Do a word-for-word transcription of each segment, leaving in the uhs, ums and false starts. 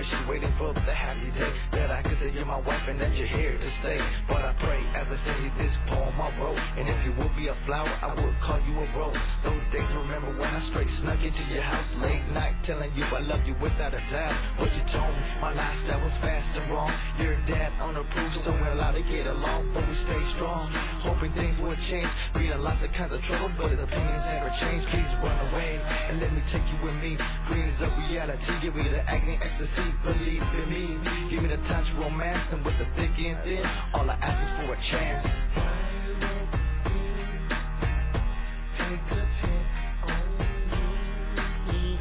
she's waiting for the happy day that I could say you're my wife and that you're here to stay. But I pray as I send you this poem I wrote, and if you would be a flower, I would call you a rose. Those days remember when I straight snuck into your house late night, telling you I love you without a doubt. But you told me my lifestyle was fast and wrong. Your dad unapproved, so we're allowed to get along, but we stay strong, hoping things would change. Being lots of kinds of trouble, but his opinions never change. Please run away and let me take you with me. Dreams of reality, give me the agony, ecstasy, believe in me. Give me the touch, romance, and with the thick and thin, all I ask is for a chance. Take a chance on me,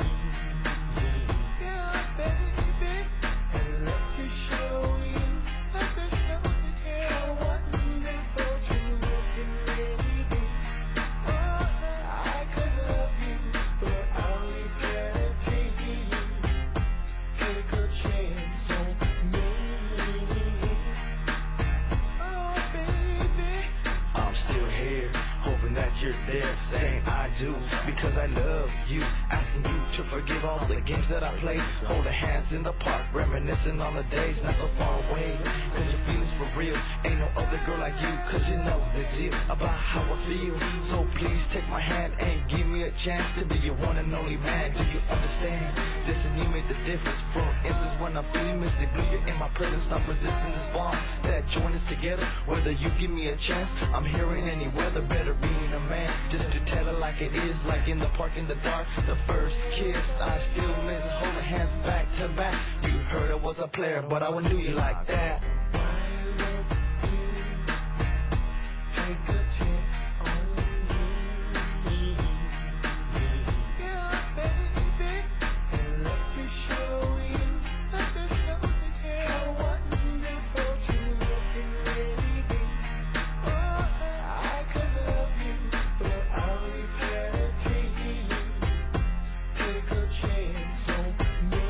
yeah, baby, and let me show you, let me show you how wonderful you look and really be. Oh, I could love you for all eternity. Take a chance on me. Oh, baby, I'm still here, hoping that you're there, saying I do, because I love you. Asking you to forgive all the games that I played, holding hands in the park, reminiscing on the days not so far away. Cause your feelings for real, ain't no other girl like you. Cause you know the deal about how I feel. So please take my hand and give me a chance to be your one and only man. Do you understand? Listen, you made the difference. For instance, when I'm feeling mystic blue, you're in my presence, stop resisting this bond that join us together. Whether you give me a chance, I'm here in any weather. Better being a man, just to tell it like it is, like in the park in the dark. The first kiss, I still miss holding hands back to back. You heard I was a player, but I wouldn't do you like that. take a chance on me, yeah, baby, and let me show you, let me show you how wonderful you look and really be. Oh, I could love you for all eternity. Take a chance on me.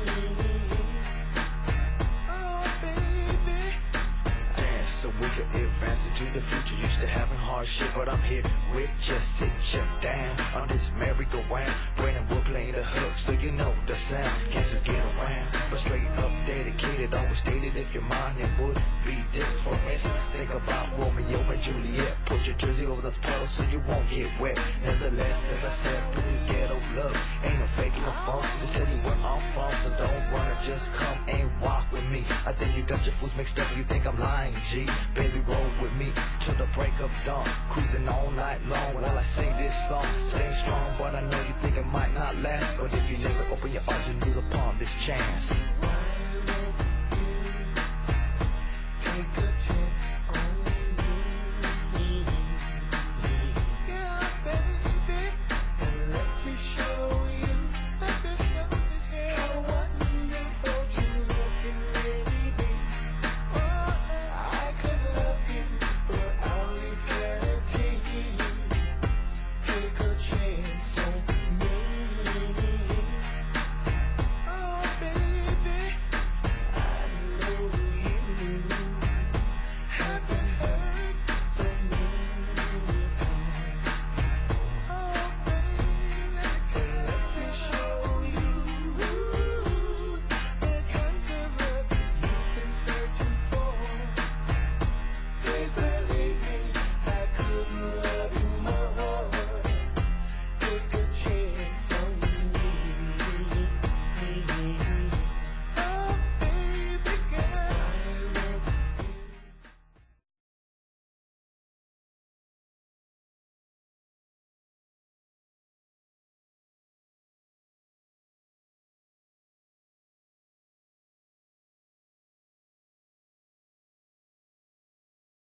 Oh, baby. Damn, so we could advance into the future. Used to having hardship, but I'm here with just sit you down on this merry-go-round. Brandon will play the hook, so you know the sound. Can't just get around, but straight up dedicated. Always stated if you're mine, it would be different. For instance, think about Romeo and Juliet. Put your jersey over those puddles so you won't get wet. Nevertheless, as I step through ghetto love, ain't no faking no fun. Just tell you where I'm from, so don't run or just come and walk with me. I think you got your fools mixed up and you think I'm lying, G. Baby, roll with me to the break of dawn, cruising all night long while I sing this song. Stay strong, but I know you think it might not last. But if you never open your arms, you lose upon this chance.